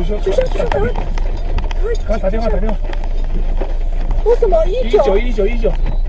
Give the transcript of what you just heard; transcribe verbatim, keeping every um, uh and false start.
说，就说就说赶快，赶快打电话打电话。 我什么一九一九一九一九。